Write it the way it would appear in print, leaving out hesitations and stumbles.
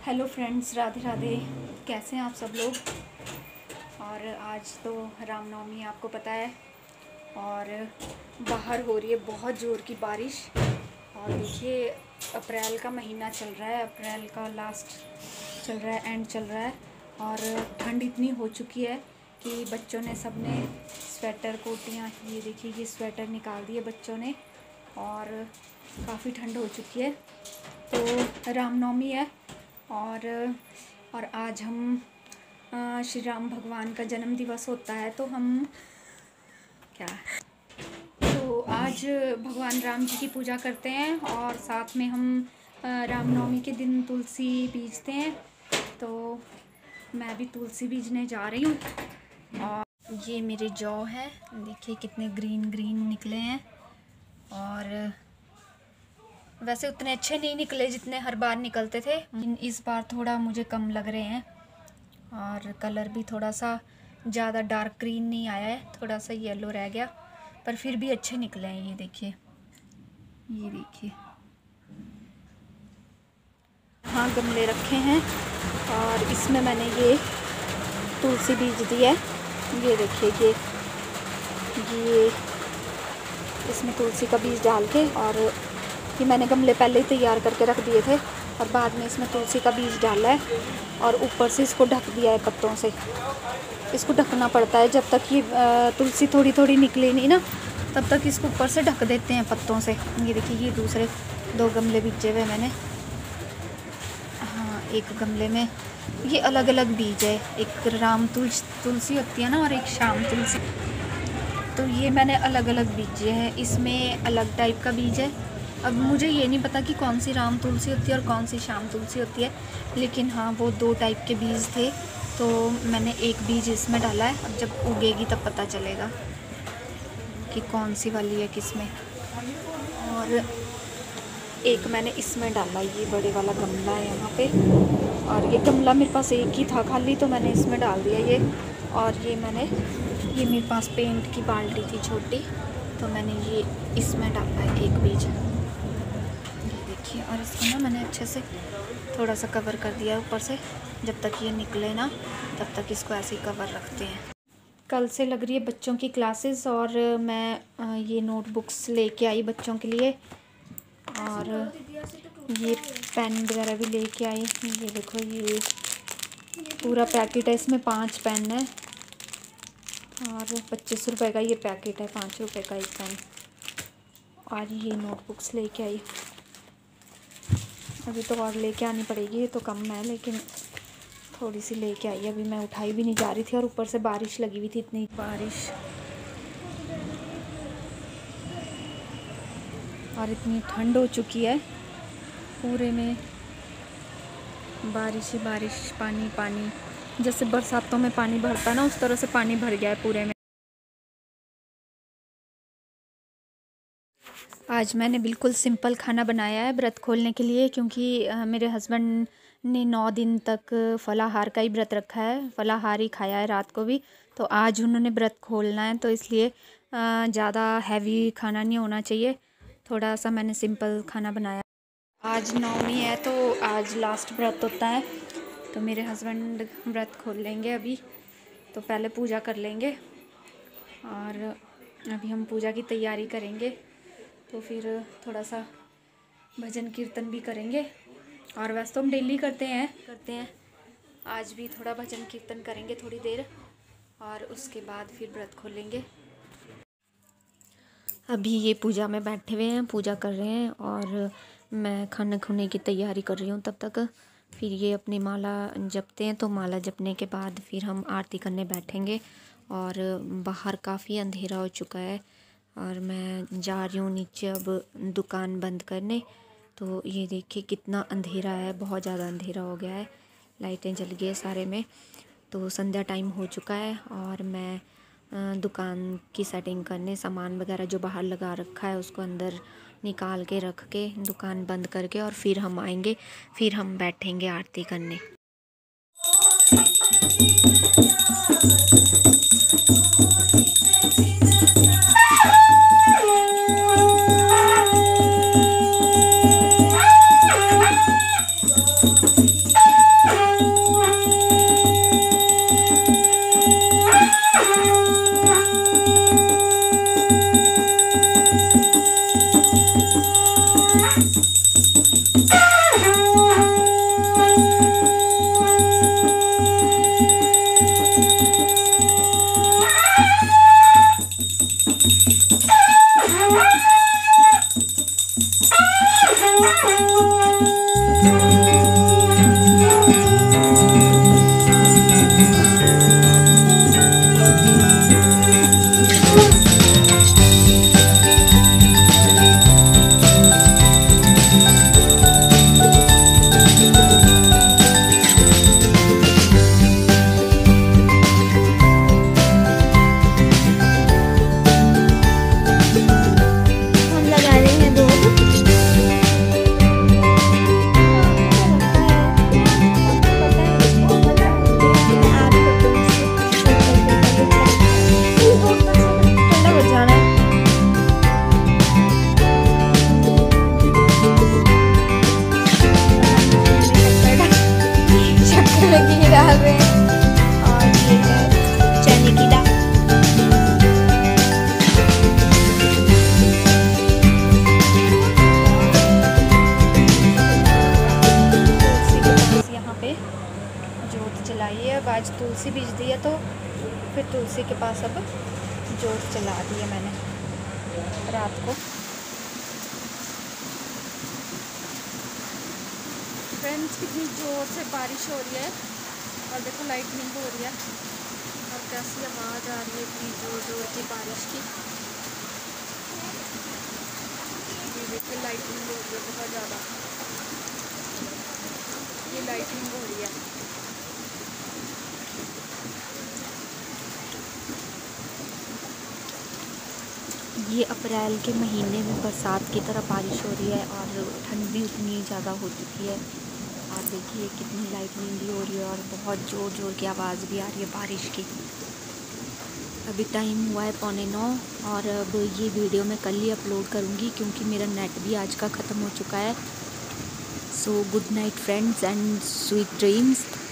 Hello friends, Radhe Radhe. कैसे हैं आप सब लोग। और आज तो रामनवमी है, आपको पता है। और बाहर हो रही है बहुत ज़ोर की बारिश। और देखिए, अप्रैल का महीना चल रहा है, अप्रैल का लास्ट चल रहा है, एंड चल रहा है। और ठंड इतनी हो चुकी है कि बच्चों ने सबने स्वेटर, कोटियाँ, ये देखिए ये स्वेटर निकाल दिए बच्चों ने। और काफ़ी ठंड हो चुकी है। तो रामनवमी है और आज हम श्री राम भगवान का जन्म दिवस होता है। तो हम आज भगवान राम जी की पूजा करते हैं और साथ में हम रामनवमी के दिन तुलसी बीजते हैं। तो मैं भी तुलसी बीजने जा रही हूँ। और ये मेरे जौ है, देखिए कितने ग्रीन ग्रीन निकले हैं। और वैसे उतने अच्छे नहीं निकले जितने हर बार निकलते थे, इस बार थोड़ा मुझे कम लग रहे हैं। और कलर भी थोड़ा सा ज़्यादा डार्क ग्रीन नहीं आया है, थोड़ा सा येलो रह गया, पर फिर भी अच्छे निकले हैं। ये देखिए, ये देखिए। हाँ, गमले रखे हैं और इसमें मैंने ये तुलसी बीज दी है। ये देखिए, ये इसमें तुलसी का बीज डाल के, और ये मैंने गमले पहले ही तैयार करके रख दिए थे और बाद में इसमें तुलसी का बीज डाला है और ऊपर से इसको ढक दिया है पत्तों से। इसको ढकना पड़ता है जब तक ये तुलसी थोड़ी थोड़ी निकले नहीं ना, तब तक इसको ऊपर से ढक देते हैं पत्तों से। ये देखिए, ये दूसरे 2 गमले बीजे हुए मैंने। हाँ, एक गमले में ये अलग अलग बीज है, एक राम तुलसी होती है ना, और एक श्याम तुलसी। तो ये मैंने अलग अलग बीजे हैं, इसमें अलग टाइप का बीज है। अब मुझे ये नहीं पता कि कौन सी राम तुलसी होती है और कौन सी श्याम तुलसी होती है, लेकिन हाँ, वो 2 टाइप के बीज थे। तो मैंने एक बीज इसमें डाला है, अब जब उगेगी तब पता चलेगा कि कौन सी वाली है किसमें। और एक मैंने इसमें डाला, ये बड़े वाला गमला है यहाँ पे, और ये गमला मेरे पास एक ही था खाली, तो मैंने इसमें डाल दिया ये। और ये मेरे पास पेंट की बाल्टी थी छोटी, तो मैंने ये इसमें डाला है एक बीज। और इसको ना मैंने अच्छे से थोड़ा सा कवर कर दिया ऊपर से, जब तक ये निकले ना तब तक इसको ऐसे ही कवर रखते हैं। कल से लग रही है बच्चों की क्लासेस, और मैं ये नोटबुक्स लेके आई बच्चों के लिए, और ये पेन वगैरह भी लेके आई। ये देखो, ये पूरा पैकेट है, इसमें 5 पेन है और 25 रुपये का ये पैकेट है, 5 रुपये का एक पेन। और ये नोटबुक्स लेके आई। अभी तो और लेके आनी पड़ेगी, ये तो कम है, लेकिन थोड़ी सी लेके आई। अभी मैं उठाई भी नहीं जा रही थी, और ऊपर से बारिश लगी हुई थी, इतनी बारिश और इतनी ठंड हो चुकी है। पूरे में बारिश ही बारिश, पानी पानी, जैसे बरसातों में पानी भरता है ना, उस तरह से पानी भर गया है पूरे में। आज मैंने बिल्कुल सिंपल खाना बनाया है व्रत खोलने के लिए, क्योंकि मेरे हस्बैंड ने 9 दिन तक फलाहार का ही व्रत रखा है, फलाहार ही खाया है रात को भी। तो आज उन्होंने व्रत खोलना है, तो इसलिए ज़्यादा हैवी खाना नहीं होना चाहिए, थोड़ा सा मैंने सिंपल खाना बनाया। आज नवमी है, तो आज लास्ट व्रत होता है, तो मेरे हस्बैंड व्रत खोल लेंगे अभी। तो पहले पूजा कर लेंगे, और अभी हम पूजा की तैयारी करेंगे, तो फिर थोड़ा सा भजन कीर्तन भी करेंगे। और वैसे तो हम डेली करते हैं, आज भी थोड़ा भजन कीर्तन करेंगे थोड़ी देर, और उसके बाद फिर व्रत खोलेंगे। अभी ये पूजा में बैठे हुए हैं, पूजा कर रहे हैं, और मैं खाना खाने की तैयारी कर रही हूँ तब तक। फिर ये अपनी माला जपते हैं, तो माला जपने के बाद फिर हम आरती करने बैठेंगे। और बाहर काफ़ी अंधेरा हो चुका है, और मैं जा रही हूँ नीचे अब दुकान बंद करने। तो ये देखिए कितना अंधेरा है, बहुत ज़्यादा अंधेरा हो गया है, लाइटें जल गई है सारे में। तो संध्या टाइम हो चुका है, और मैं दुकान की सेटिंग करने, सामान वगैरह जो बाहर लगा रखा है उसको अंदर निकाल के रख के दुकान बंद करके, और फिर हम आएंगे, फिर हम बैठेंगे आरती करने। अब आज तुलसी बीज दी है, तो फिर तुलसी के पास अब जोत जला दी है मैंने रात को। फ्रेंड्स, कितनी ज़ोर से बारिश हो रही है और देखो लाइटनिंग हो रही है और कैसी आवाज़ आ रही है इतनी ज़ोर ज़ोर की बारिश की। ये देखिए लाइटनिंग हो रही है बहुत ज़्यादा, ये लाइटनिंग हो रही है। ये अप्रैल के महीने में बरसात की तरह बारिश हो रही है और ठंड भी उतनी ज़्यादा हो चुकी है। और देखिए कितनी लाइटनिंग भी हो रही है और बहुत ज़ोर ज़ोर की आवाज़ भी आ रही है बारिश की। अभी टाइम हुआ है 8:45 और अब ये वीडियो मैं कल ही अपलोड करूँगी क्योंकि मेरा नेट भी आज का ख़त्म हो चुका है। So good night friends and sweet dreams.